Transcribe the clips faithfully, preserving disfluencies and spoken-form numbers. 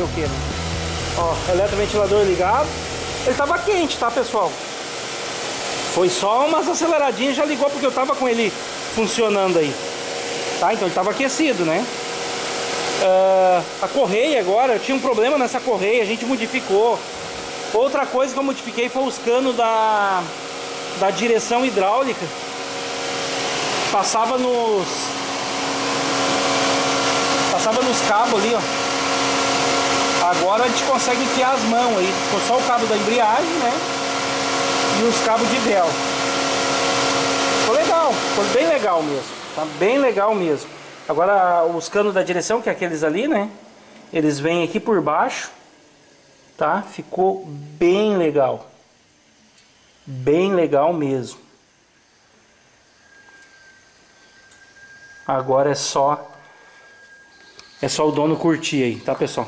fazer o que, né? Ó, eletroventilador ligado. Ele tava quente, tá, pessoal? Foi só umas aceleradinhas, já ligou porque eu tava com ele funcionando aí. Tá, então ele tava aquecido, né? Uh, a correia agora, eu tinha um problema nessa correia, a gente modificou. Outra coisa que eu modifiquei foi os canos da, da direção hidráulica. Passava nos... Passava nos cabos ali, ó. Agora a gente consegue enfiar as mãos aí. Ficou só o cabo da embreagem, né? E os cabos de vela. Ficou legal, ficou bem legal mesmo. Tá bem legal mesmo. Agora os canos da direção, que é aqueles ali, né? Eles vêm aqui por baixo. Tá? Ficou bem legal. Bem legal mesmo. Agora é só... É só o dono curtir aí, tá, pessoal?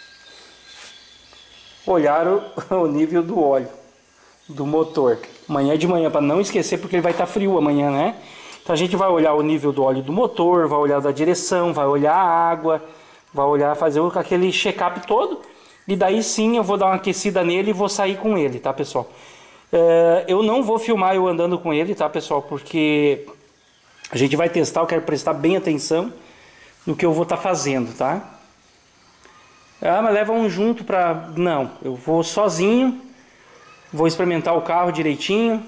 Olhar o, o nível do óleo do motor. Amanhã de manhã, para não esquecer, porque ele vai estar frio amanhã, né? Então a gente vai olhar o nível do óleo do motor, vai olhar da direção, vai olhar a água, vai olhar, fazer aquele check-up todo. E daí sim eu vou dar uma aquecida nele e vou sair com ele, tá, pessoal? É, eu não vou filmar eu andando com ele, tá, pessoal? Porque a gente vai testar, eu quero prestar bem atenção no que eu vou estar fazendo, tá? Ah, mas leva um junto pra... Não, eu vou sozinho, vou experimentar o carro direitinho.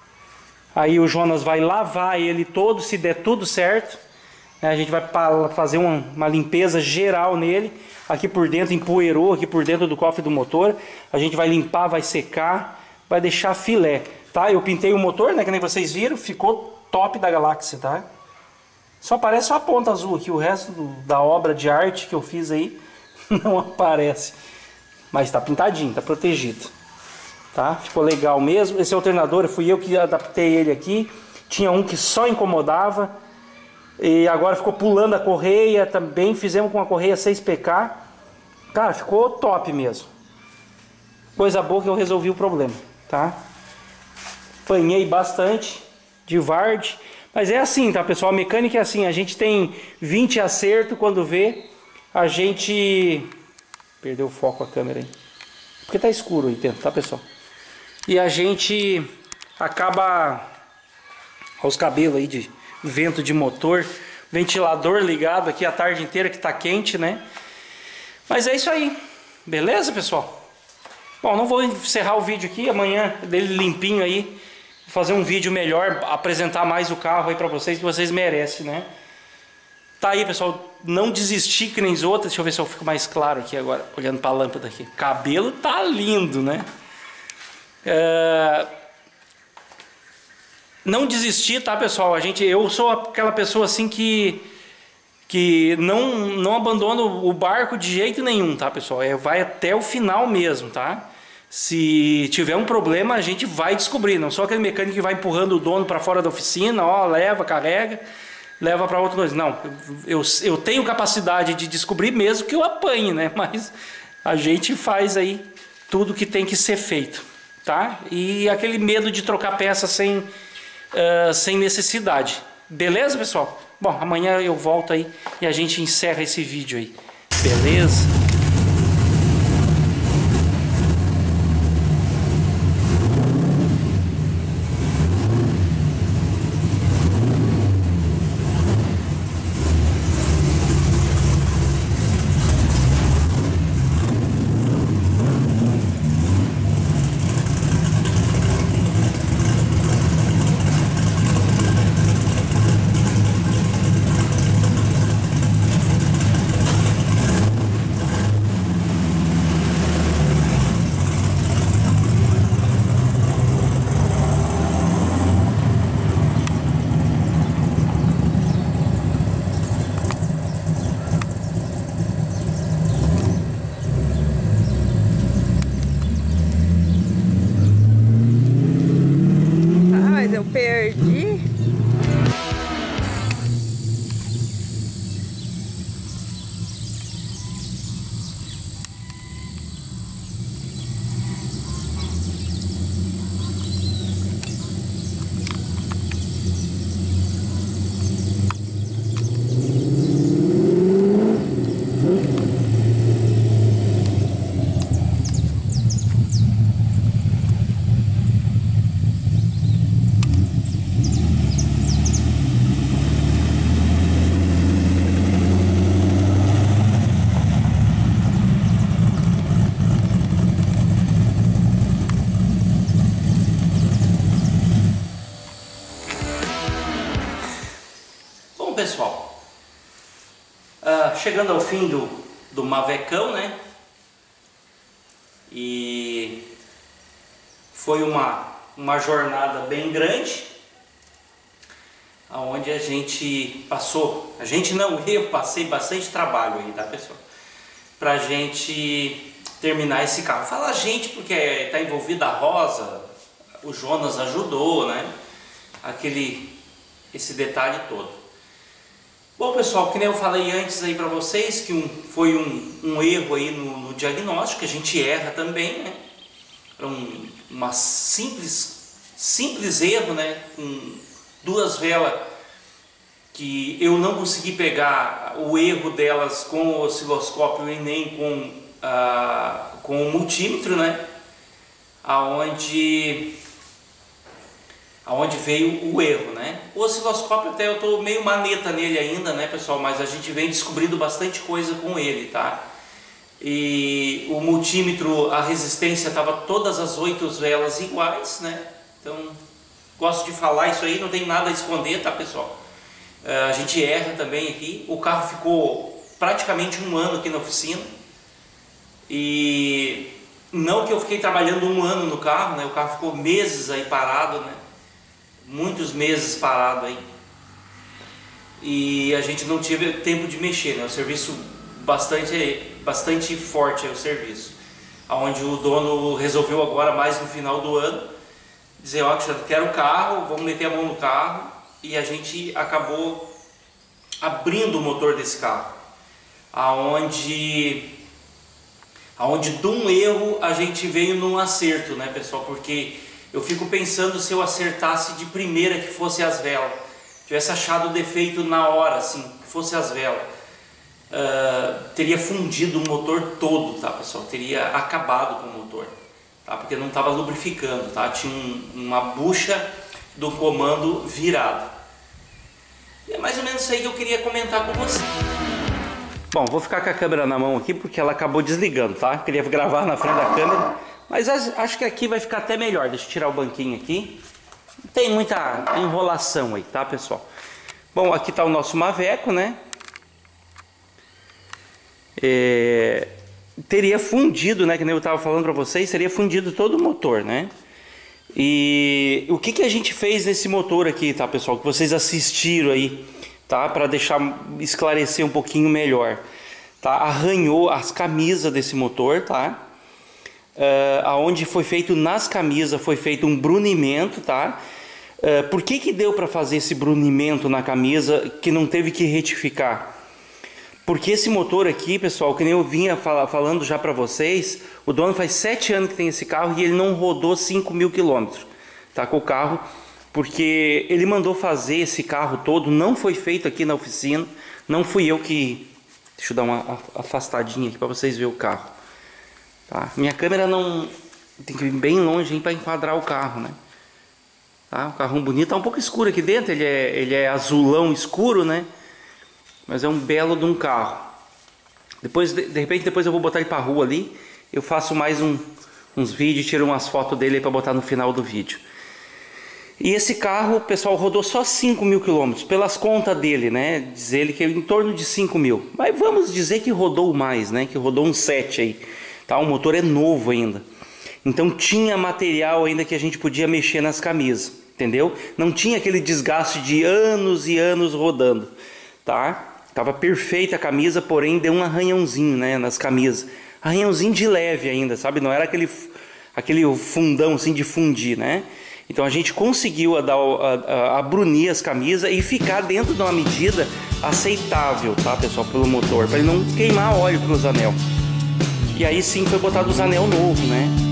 Aí o Jonas vai lavar ele todo, se der tudo certo. A gente vai fazer uma, uma limpeza geral nele. Aqui por dentro empoeirou, aqui por dentro do cofre do motor. A gente vai limpar, vai secar, vai deixar filé, tá? Eu pintei o motor, né, que nem vocês viram, ficou top da galáxia, tá? Só aparece só a ponta azul aqui, o resto do, da obra de arte que eu fiz aí não aparece. Mas tá pintadinho, tá protegido. Tá? Ficou legal mesmo. Esse alternador, fui eu que adaptei ele aqui. Tinha um que só incomodava. E agora ficou pulando a correia também. Fizemos com a correia seis P K. Cara, ficou top mesmo. Coisa boa que eu resolvi o problema, tá? Apanhei bastante de Vard. Mas é assim, tá, pessoal? A mecânica é assim. A gente tem vinte acertos. Quando vê, a gente... Perdeu o foco a câmera aí. Porque tá escuro aí dentro, tá, pessoal? E a gente acaba... Olha os cabelos aí de vento de motor. Ventilador ligado aqui a tarde inteira que tá quente, né? Mas é isso aí. Beleza, pessoal? Bom, não vou encerrar o vídeo aqui. Amanhã dele limpinho aí. Vou fazer um vídeo melhor. Apresentar mais o carro aí pra vocês, que vocês merecem, né? Tá aí, pessoal. Não desistir que nem os outros. Deixa eu ver se eu fico mais claro aqui agora. Olhando pra lâmpada aqui. Cabelo tá lindo, né? É... Não desistir, tá, pessoal? A gente, eu sou aquela pessoa assim que que não não abandona o barco de jeito nenhum, tá, pessoal? É, vai até o final mesmo, tá? Se tiver um problema, a gente vai descobrir. Não sou aquele mecânico que vai empurrando o dono para fora da oficina, ó, leva, carrega, leva para outra coisa. Não, eu, eu tenho capacidade de descobrir mesmo que eu apanhe, né? Mas a gente faz aí tudo que tem que ser feito, tá? E aquele medo de trocar peça sem Uh, sem necessidade. Beleza, pessoal? Bom, amanhã eu volto aí e a gente encerra esse vídeo aí. Beleza? Eu perdi. pessoal? Ah, chegando ao fim do, do Mavecão, né? E foi uma, uma jornada bem grande, onde a gente passou, a gente não, eu passei bastante trabalho aí, tá, pessoal? Pra gente terminar esse carro. Fala a gente porque está envolvida a Rosa, o Jonas ajudou, né? Aquele, esse detalhe todo. Bom, pessoal, que nem eu falei antes aí para vocês, que um, foi um, um erro aí no, no diagnóstico, que a gente erra também, né? Um, uma simples, simples erro, né? Com duas velas que eu não consegui pegar o erro delas com o osciloscópio e nem com, ah, com o multímetro, né? Aonde, aonde veio o erro, né? O osciloscópio até eu estou meio maneta nele ainda, né, pessoal? Mas a gente vem descobrindo bastante coisa com ele, tá? E o multímetro, a resistência estava todas as oito velas iguais, né? Então, gosto de falar isso aí, não tem nada a esconder, tá, pessoal? Uh, a gente erra também aqui. O carro ficou praticamente um ano aqui na oficina. E não que eu fiquei trabalhando um ano no carro, né? O carro ficou meses aí parado, né? Muitos meses parado aí. E a gente não teve tempo de mexer, né? O serviço bastante, bastante forte é o serviço. Onde o dono resolveu agora, mais no final do ano, dizer, ó, eu quero o carro, vamos meter a mão no carro. E a gente acabou abrindo o motor desse carro, aonde, aonde de um erro a gente veio num acerto, né, pessoal? Porque eu fico pensando, se eu acertasse de primeira que fosse as velas, tivesse achado o defeito na hora, assim, que fosse as velas, uh, teria fundido o motor todo, tá, pessoal? Teria acabado com o motor, tá? Porque não estava lubrificando, tá? Tinha um, uma bucha do comando virado. E é mais ou menos isso aí que eu queria comentar com você. Bom, vou ficar com a câmera na mão aqui porque ela acabou desligando, tá? Eu queria gravar na frente da câmera, mas acho que aqui vai ficar até melhor. Deixa eu tirar o banquinho aqui. Não tem muita enrolação aí, tá, pessoal? Bom, aqui tá o nosso Maveco, né? É... Teria fundido, né? Que nem eu tava falando para vocês, teria fundido todo o motor, né? E o que que a gente fez nesse motor aqui, tá, pessoal? Que vocês assistiram aí, tá? Para deixar esclarecer um pouquinho melhor, tá? Arranhou as camisas desse motor, tá? Uh, aonde foi feito nas camisas foi feito um brunimento, tá? Uh, por que que deu para fazer esse brunimento na camisa que não teve que retificar? Porque esse motor aqui, pessoal, que nem eu vinha fal falando já para vocês, o dono faz sete anos que tem esse carro e ele não rodou cinco mil quilômetros, tá, com o carro, porque ele mandou fazer esse carro todo, não foi feito aqui na oficina, não fui eu que... Deixa eu dar uma afastadinha aqui para vocês verem o carro, tá? Minha câmera não... tem que ir bem longe para enquadrar o carro, né? Tá? O carro bonito, tá um pouco escuro aqui dentro, ele é, ele é azulão escuro, né? Mas é um belo de um carro. Depois, de, de repente, depois eu vou botar ele para rua ali. Eu faço mais um, uns vídeos, tiro umas fotos dele para botar no final do vídeo. E esse carro, o pessoal rodou só cinco mil quilômetros, pelas contas dele, né? Diz ele que é em torno de cinco mil. Mas vamos dizer que rodou mais, né? Que rodou uns sete aí. Tá? O motor é novo ainda. Então tinha material ainda que a gente podia mexer nas camisas, entendeu? Não tinha aquele desgaste de anos e anos rodando, tá? Tava perfeita a camisa, porém deu um arranhãozinho, né, nas camisas. Arranhãozinho de leve ainda, sabe? Não era aquele, aquele fundão assim de fundir, né? Então a gente conseguiu a, dar, a, a, a brunir as camisas e ficar dentro de uma medida aceitável, tá, pessoal? Pelo motor, para ele não queimar óleo pelos anel. E aí sim foi botado os anel novo, né?